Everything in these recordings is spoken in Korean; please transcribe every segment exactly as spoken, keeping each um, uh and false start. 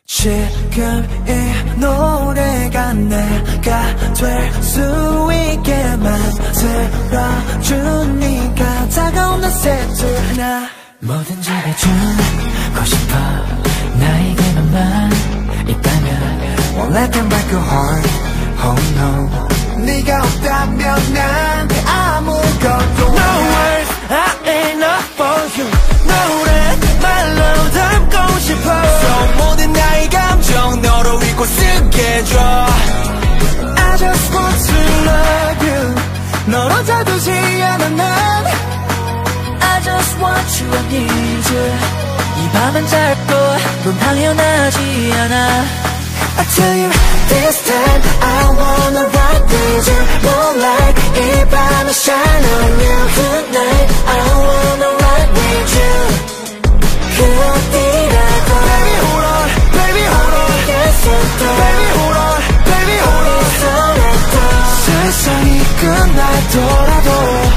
지금 이 노래가 내가 될 수 있게 만들어주니까 다가온 날 새들 나 뭐든지 해주고 싶어 나에게만 있다면 Won't let them break your heart, oh no 네가 없다면 난 아무것도 No words, I ain't up for you 노래 말로 담고 싶어 So 모든 나의 감정 너로 잊고 쓰게 해줘 I just want to love you 너로 다두지 않아 난 I just want you, I need you 이 밤은 짧고 넌 당연하지 않아 I tell you this time I wanna ride with you Moonlight 이 밤에 shine on you Tonight I wanna ride with you 그 어디라도 Baby hold on, baby hold on Baby hold on, baby hold on 세상이 끝나더라도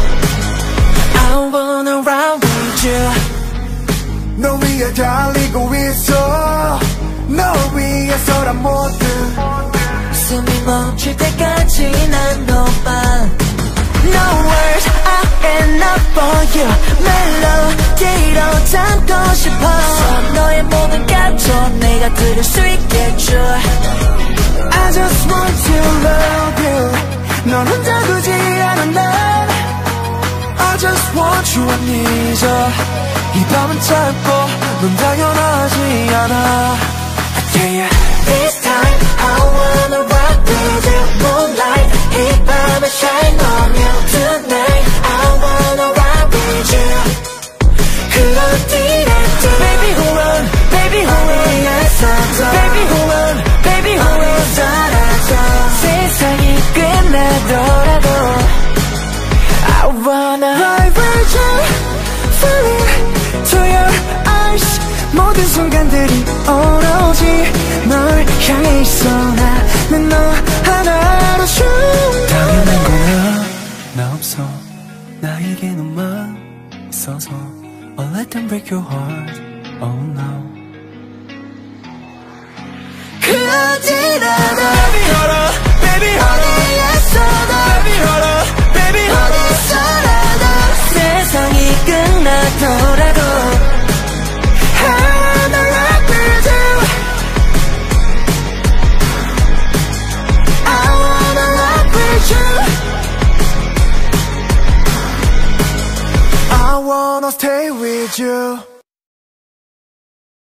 I wanna ride with you 너 위에 달리고 있어 너 위해서란 모든 숨이 멈출 때까지 난 너만 No words, I am not for you 멜로디로 담고 싶어 너의 모든 감정 내가 들을 수 있게 해줘 I just want to love you 넌 혼자 두지 않아 난 I just want you, I need you 이 밤은 짧고 넌 당연하지 않아 Yeah, this time I wanna rock with you Moonlight 이 밤에 shine on you Tonight I wanna rock with you 그 어디라도 Baby hold on, baby hold on Baby hold on, baby hold on 사라져 세상이 끝나더라도 I wanna ride with you Falling to your eyes 모든 순간들이 오로지 널 향해 있어 나는 너 하나로 춤 당연한 거야 나 없어 나에게 너만 있어서 I'll let them break your heart Oh no